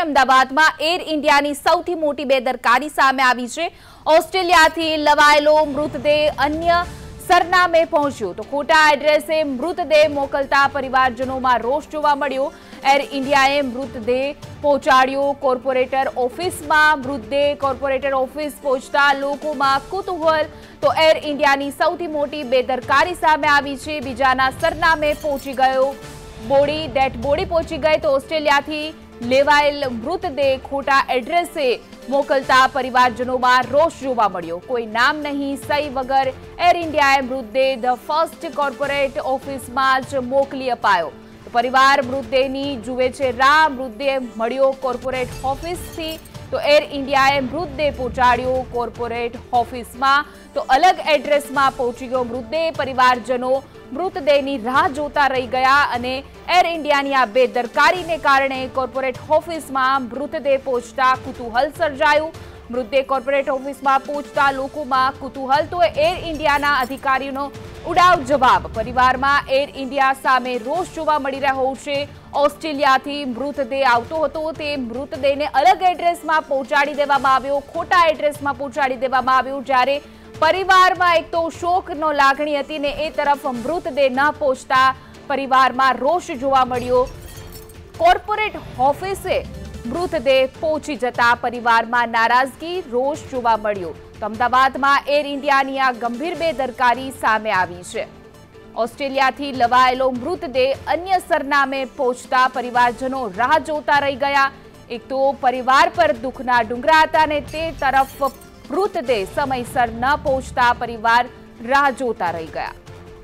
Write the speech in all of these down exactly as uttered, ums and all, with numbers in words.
અમદાવાદમાં એર ઇન્ડિયાની સૌથી મોટી બેદરકારી સામે આવી છે। ઓસ્ટ્રેલિયાથી લવાયેલો મૃતદેહ અન્ય સરનામે પહોંચ્યો તો ખોટા એડ્રેસે મૃતદેહ મોકલતા પરિવારજનોમાં રોષ જોવા મળ્યો। એર ઇન્ડિયાએ મૃતદેહ પહોંચાડ્યો કોર્પોરેટર ઓફિસમાં। મૃતદેહ કોર્પોરેટર ઓફિસ પહોંચતા લોકોમાં કુતૂહલ તો એર ઇન્ડિયાની સૌથી મોટી બેદરકારી સામે આવી છે। બીજાના સરનામે પહોંચી ગયો બોડી ડેડ બોડી પહોંચી ગઈ તો ઓસ્ટ્રેલિયાથી લેવાયેલ મૃતદેહ ખોટા એડ્રેસે મોકલતા પરિવારજનોમાં રોષ જોવા મળ્યો। કોઈ નામ નહીં, સહી વગર એર ઇન્ડિયાએ મૃતદેહ ધ ફર્સ્ટ કોર્પોરેટ ઓફિસમાં જ મોકલી અપાયો। પરિવાર મૃતદેહની જુએ છે રાહ। મૃતદેહ મળ્યો કોર્પોરેટ ઓફિસથી તો એર ઇન્ડિયાએ મૃતદેહ પહોંચાડ્યો કોર્પોરેટ ઓફિસમાં તો અલગ એડ્રેસમાં પહોંચી ગયો મૃતદેહ। પરિવારજનો મૃતદેહની રાહ જોતા રહી ગયા અને એર ઇન્ડિયાની આ બેદરકારીને કારણે કોર્પોરેટ ઓફિસમાં મૃતદેહ પહોંચતા કુતૂહલ સર્જાયું। મૃતદેહ કોર્પોરેટ ઓફિસમાં પહોંચતા લોકોમાં કુતૂહલ તો એર ઇન્ડિયાના અધિકારીઓનો ઉડાવ જવાબ। પરિવારમાં એર ઇન્ડિયા સામે રોષ જોવા મળી રહ્યો છે। ઓસ્ટ્રેલિયાથી મૃતદેહ આવતો હતો તે મૃતદેહને અલગ એડ્રેસમાં પહોંચાડી દેવામાં આવ્યો, ખોટા એડ્રેસમાં પહોંચાડી દેવામાં આવ્યો। જ્યારે પરિવારમાં એક તો શોકનો લાગણી હતી ને એ તરફ મૃતદેહ ન પહોંચતા પરિવારમાં રોષ જોવા મળ્યો। કોર્પોરેટ ઓફિસે મૃતદેહ પહોંચી જતા પરિવારમાં નારાજગી રોષ જોવા મળ્યો। તો અમદાવાદમાં એર ઇન્ડિયાની આ ગંભીર બેદરકારી સામે આવી છે। ઓસ્ટ્રેલિયાથી લવાયેલો મૃતદેહ અન્ય સરનામે પહોંચતા પરિવારજનો રાહ જોતા રહી ગયા। એક તો પરિવાર પર દુઃખના ડુંગરા હતા ને તે તરફ મૃતદેહ સમયસર ન પહોંચતા પરિવાર રાહ જોતા રહી ગયા।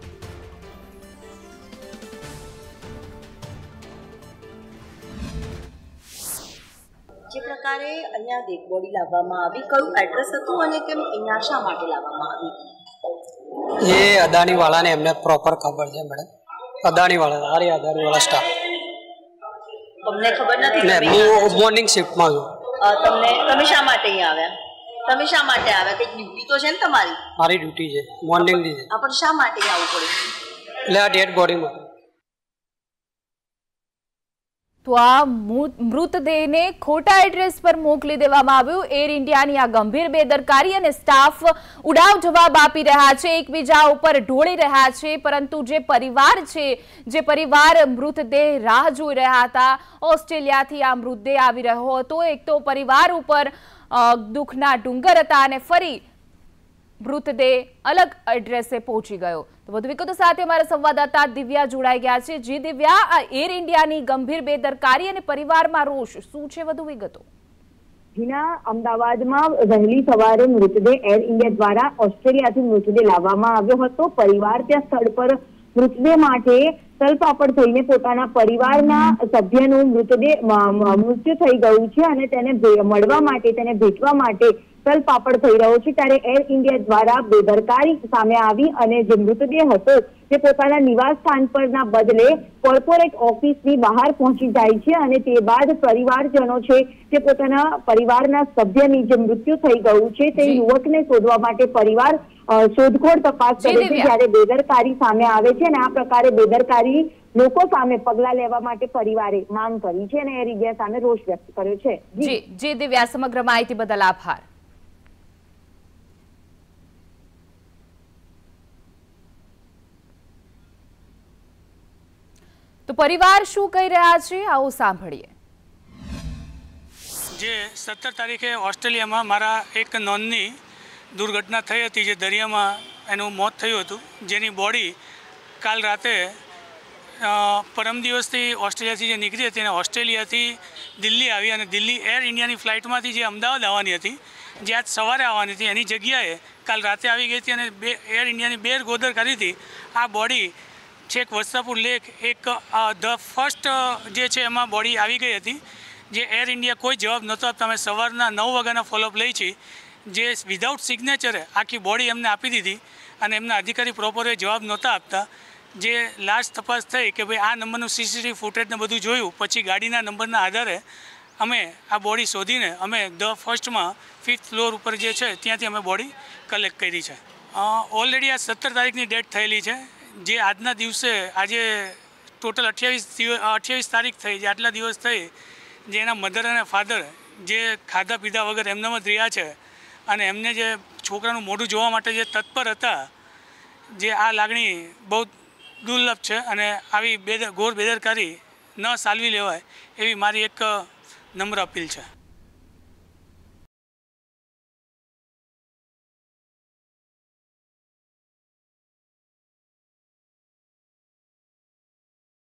જે પ્રકારે અહીંયા ડેડ બોડી લાવવામાં આવી, કયું એડ્રેસ હતું અને કેમ અહીંયા શા માટે લાવવામાં આવી? એ અદાણી વાળાને એમને પ્રોપર ખબર છે મેડમ। અદાણી વાળા અરે અદાણી વાળા સ્ટાફ તમને ખબર નથી? ને હું મોર્નિંગ શિફ્ટમાં છું। તમને તમે શા માટે અહીંયા આવ્યા? તમે શા માટે આવ્યા? કંઈક ડ્યુટી તો છે ને તમારી? મારી ડ્યુટી છે, મોર્નિંગની છે। આ પણ શા માટે આવવું પડ્યું? એટલે આ ડેડ બોડીમાં તો આ મૃતદેહને ખોટા એડ્રેસ પર મોકલી દેવામાં આવ્યું। એર ઇન્ડિયાની આ ગંભીર બેદરકારી અને સ્ટાફ ઉડાવ જવાબ આપી રહ્યા છે, એકબીજા ઉપર ઢોળી રહ્યા છે। પરંતુ જે પરિવાર છે, જે પરિવાર મૃતદેહ રાહ જોઈ રહ્યા હતા, ઓસ્ટ્રેલિયાથી આ મૃતદેહ આવી રહ્યો હતો, એક તો પરિવાર ઉપર દુઃખના ડુંગર હતા અને ફરી મૃતદેહ અલગ એડ્રેસે પહોંચી ગયો। તો વધુ વિગતો સાથે અમારા સંવાદદાતા દિવ્યા જોડાઈ ગયા છે। જી દિવ્યા, આ એર ઇન્ડિયાની ગંભીર બેદરકારી અને પરિવારમાં રોષ, શું છે વધુ વિગતો? જીના, અમદાવાદમાં વહેલી સવારે મૃતદેહ એર ઇન્ડિયા દ્વારા ઓસ્ટ્રેલિયાથી મૃતદેહ લાવવામાં આવ્યો હતો। પરિવાર ત્યાં સ્થળ પર મૃતદેહ માટે તલપાપડ થઈને પોતાના પરિવારના સભ્યનું મૃતદેહ મૃત્યુ થઈ ગયું છે અને તેને મળવા માટે, તેને ભેટવા માટે તલપાપડ થઈ રહ્યો છે। ત્યારે એર ઇન્ડિયા દ્વારા બેદરકારી સામે આવી અને જે મૃતદેહ હતો તે પોતાના નિવાસ સ્થાન પરના બદલે કોર્પોરેટ ઓફિસની બહાર પહોંચી જાય છે અને તે બાદ પરિવારજનો છે તે પોતાના પરિવારના સભ્યની જે મૃત્યુ થઈ ગયું છે તે યુવકને શોધવા માટે પરિવાર શોધખોળ તપાસ કરે છે। જ્યારે બેદરકારી સામે આવે છે અને આ પ્રકારે બેદરકારી લોકો સામે પગલા લેવા માટે પરિવારે માંગ કરી છે અને એર ઇન્ડિયા સામે રોષ વ્યક્ત કર્યો છે। જી જી દિવ્યા, સમગ્ર માહિતી બદલ આભાર। તો પરિવાર શું કહી રહ્યા છે, આવો સાંભળીએ। જે સત્તર તારીખે ઓસ્ટ્રેલિયામાં મારા એક નોનની દુર્ઘટના થઈ હતી, જે દરિયામાં એનું મોત થયું હતું, જેની બોડી કાલ રાતે પરમ દિવસથી ઓસ્ટ્રેલિયાથી જે નીકળી હતી અને ઓસ્ટ્રેલિયાથી દિલ્હી આવી અને દિલ્હી એર ઇન્ડિયાની ફ્લાઇટમાંથી જે અમદાવાદ આવવાની હતી, જે આજ સવારે આવવાની હતી, એની જગ્યાએ કાલ રાતે આવી ગઈ હતી અને બે એર ઇન્ડિયાની બે ગોદર કરી હતી। આ બોડી છેક વસ્ત્રાપુર લેક એક ધ ફર્સ્ટ જે છે એમાં બોડી આવી ગઈ હતી, જે એર ઇન્ડિયા કોઈ જવાબ નહોતો આપતા। અમે સવારના નવ વાગ્યાના ફોલોઅપ લઈ છીએ, જે વિધાઉટ સિગ્નેચરે આખી બોડી એમને આપી દીધી અને એમના અધિકારી પ્રોપરે જવાબ નહોતા આપતા। જે લાસ્ટ તપાસ થઈ કે ભાઈ આ નંબરનું સીસીટીવી ફૂટેજને બધું જોયું પછી ગાડીના નંબરના આધારે અમે આ બોડી શોધીને અમે ધ ફર્સ્ટમાં ફિફ્થ ફ્લોર ઉપર જે છે ત્યાંથી અમે બોડી કલેક્ટ કરી છે। ઓલરેડી આ સત્તર તારીખની ડેટ થયેલી છે, જે આજના દિવસે આજે ટોટલ અઠ્યાવીસ અઠ્યાવીસ તારીખ થઈ, જે આટલા દિવસ થઈ, જે એના મધર અને ફાધર જે ખાધા પીધા વગર એમનામ જ રહ્યા છે અને એમને જે છોકરાનું મોઢું જોવા માટે જે તત્પર હતા, જે આ લાગણી બહુ દુર્લભ છે અને આવી બેદર ઘોર બેદરકારી ન સાલવી લેવાય એવી મારી એક નમ્ર અપીલ છે.